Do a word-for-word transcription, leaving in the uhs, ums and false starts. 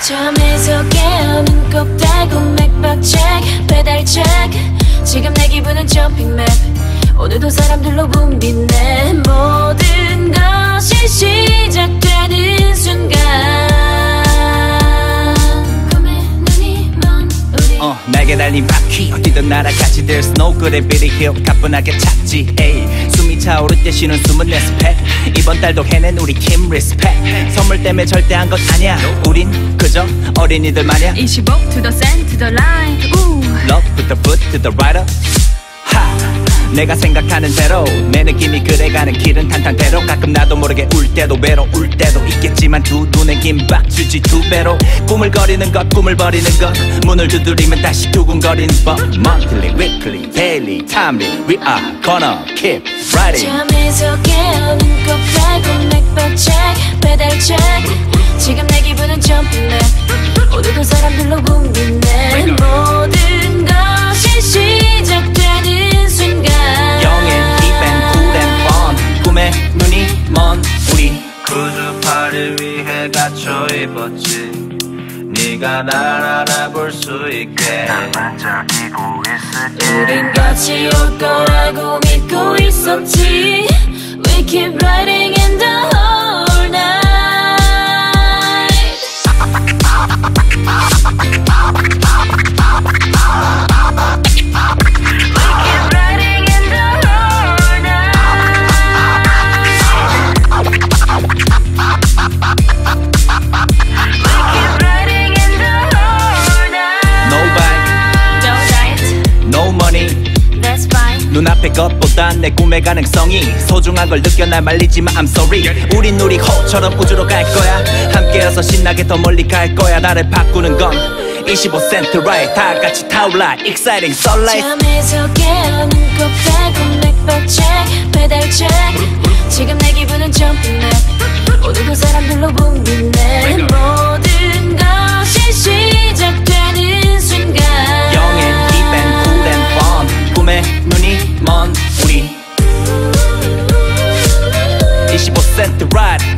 잠에서 깨어 눈곱 달고 맥박책 페달 체크 지금 내 기분은 점핑맵 오늘도 사람들로 붐비네 모든 것이 시작되는 순간 꿈에 눈이 먼 우리 어, 날개 달린 바퀴 어디든 날아가지 There's no good at beating hill 가뿐하게 찾지 에이. 숨이 차오를 때 쉬는 숨은 내 스펙 이번 달도 해낸 우리 팀 리스펙 선물 때문에 절대 한 것 아니야 우린 그저 어린이들 마냥 이십오 to the cent to the line 우. Love with the foot to the rider 하 내가 생각하는 대로 내 느낌이 그래가는 길은 탄탄대로 가끔 나도 모르게 울 때도 외로울 때도 있겠지만 두 눈에 김밥 주지 두 배로 꿈을 거리는 것 꿈을 버리는 것 문을 두드리면 다시 두근거리는 법 Monthly, weekly, daily, timely We are gonna keep riding 잠에서 깨어 눈곱 달고 맥박 체크 페달 체크 지금 내 기분은 점핑맵 오늘도 사람들로 붐비네 모든 것이 시작되는 순간 Young and deep and cool and fun 꿈에 눈이 먼 우리 구두팔을 위해 갖춰 입었지 네가 날 알아볼 수 있게 날 반짝이고 있을게 우린 같이 올 거라고 믿고 있었지 We keep riding in the whole night 눈앞의 것보단 내 꿈의 가능성이 소중한 걸 느껴 날 말리지만 I'm sorry 우린 우리 호처럼 우주로 갈 거야 함께여서 신나게 더 멀리 갈 거야 나를 바꾸는 건 이십오 Centride 다 같이 타올라 Exciting sunlight 잠에서 깨어 눈곱 달고 맥박 체크 페달 체크 지금 내 기분은 점핑맵 오늘도 사람들로 붐비네 모든 것이 시작되는 순간 Young and deep and cool and fun 꿈에 눈이 먼 우리 이십오 Centride